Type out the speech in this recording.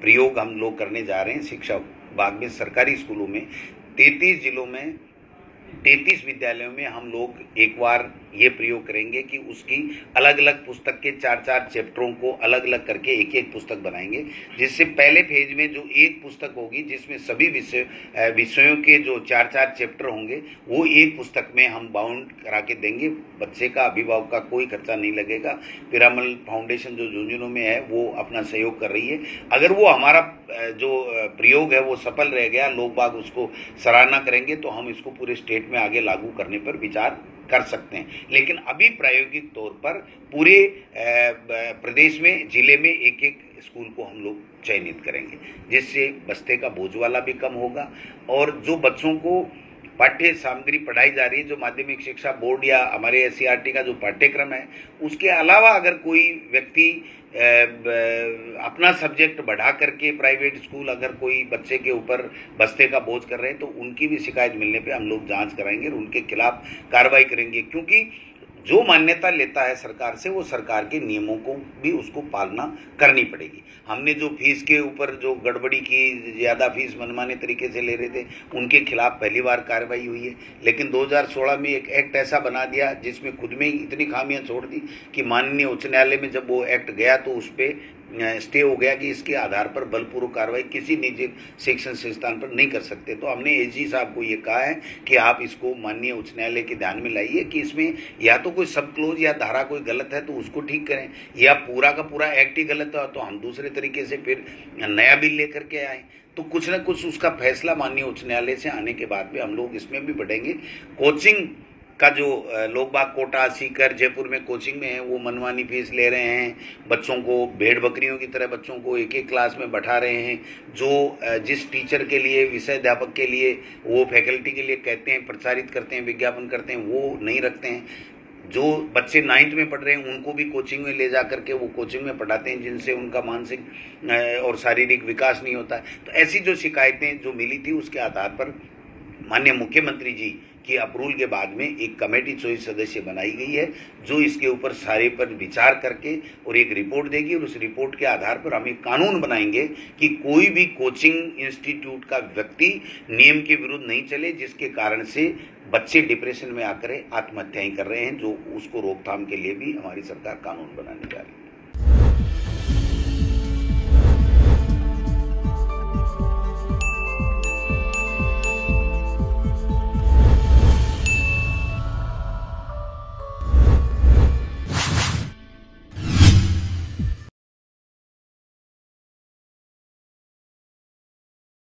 प्रयोग हम लोग करने जा रहे हैं शिक्षा विभाग में। सरकारी स्कूलों में 33 जिलों में 33 विद्यालयों में हम लोग एक बार ये प्रयोग करेंगे कि उसकी अलग अलग पुस्तक के 4-4 चैप्टरों को अलग अलग करके एक एक पुस्तक बनाएंगे, जिससे पहले फेज में जो एक पुस्तक होगी जिसमें सभी विषयों के जो 4-4 चैप्टर होंगे वो एक पुस्तक में हम बाउंड करा के देंगे। बच्चे का, अभिभावक का कोई खर्चा नहीं लगेगा। पिरामल फाउंडेशन जो झुंझुनू में है वो अपना सहयोग कर रही है। अगर वो हमारा जो प्रयोग है वो सफल रह गया, लोग बाग उसको सराहना करेंगे, तो हम इसको पूरे स्टेट में आगे लागू करने पर विचार कर सकते हैं। लेकिन अभी प्रायोगिक तौर पर पूरे प्रदेश में, जिले में एक एक स्कूल को हम लोग चयनित करेंगे, जिससे बस्ते का बोझवाला भी कम होगा और जो बच्चों को पाठ्य सामग्री पढ़ाई जा रही है, जो माध्यमिक शिक्षा बोर्ड या हमारे SCERT का जो पाठ्यक्रम है, उसके अलावा अगर कोई व्यक्ति अपना सब्जेक्ट बढ़ा करके प्राइवेट स्कूल अगर कोई बच्चे के ऊपर बस्ते का बोझ कर रहे हैं तो उनकी भी शिकायत मिलने पे हम लोग जांच कराएंगे और उनके खिलाफ कार्रवाई करेंगे। क्योंकि जो मान्यता लेता है सरकार से, वो सरकार के नियमों को भी उसको पालना करनी पड़ेगी। हमने जो फीस के ऊपर जो गड़बड़ी की, ज़्यादा फीस मनमाने तरीके से ले रहे थे, उनके खिलाफ पहली बार कार्रवाई हुई है। लेकिन 2016 में एक एक्ट ऐसा बना दिया जिसमें खुद में ही इतनी खामियां छोड़ दी कि माननीय उच्च न्यायालय में जब वो एक्ट गया तो उस पर स्टे हो गया कि इसके आधार पर बलपूर्वक कार्रवाई किसी निजी शिक्षण संस्थान पर नहीं कर सकते। तो हमने AG साहब को ये कहा है कि आप इसको माननीय उच्च न्यायालय के ध्यान में लाइए कि इसमें या तो कोई सब क्लोज या धारा कोई गलत है तो उसको ठीक करें, या पूरा का पूरा एक्ट ही गलत है तो हम दूसरे तरीके से फिर नया बिल लेकर के आए। तो कुछ न कुछ उसका फैसला माननीय उच्च न्यायालय से आने के बाद में हम लोग इसमें भी बढ़ेंगे। कोचिंग का जो लोग बाग कोटा, सीकर, जयपुर में कोचिंग में है, वो मनमानी फीस ले रहे हैं, बच्चों को भेड़ बकरियों की तरह बच्चों को एक एक क्लास में बैठा रहे हैं। जो जिस टीचर के लिए, विषय अध्यापक के लिए वो फैकल्टी के लिए कहते हैं, प्रचारित करते हैं, विज्ञापन करते हैं, वो नहीं रखते हैं। जो बच्चे 9th में पढ़ रहे हैं उनको भी कोचिंग में ले जा करके वो कोचिंग में पढ़ाते हैं, जिनसे उनका मानसिक और शारीरिक विकास नहीं होता है। तो ऐसी जो शिकायतें जो मिली थी उसके आधार पर माननीय मुख्यमंत्री जी की अप्रूवल के बाद में एक कमेटी 24 सदस्य बनाई गई है, जो इसके ऊपर सारे पर विचार करके और एक रिपोर्ट देगी और उस रिपोर्ट के आधार पर हम एक कानून बनाएंगे कि कोई भी कोचिंग इंस्टीट्यूट का व्यक्ति नियम के विरुद्ध नहीं चले, जिसके कारण से बच्चे डिप्रेशन में आकर आत्महत्याएं कर रहे हैं, जो उसको रोकथाम के लिए भी हमारी सरकार कानून बनाने जा रही है।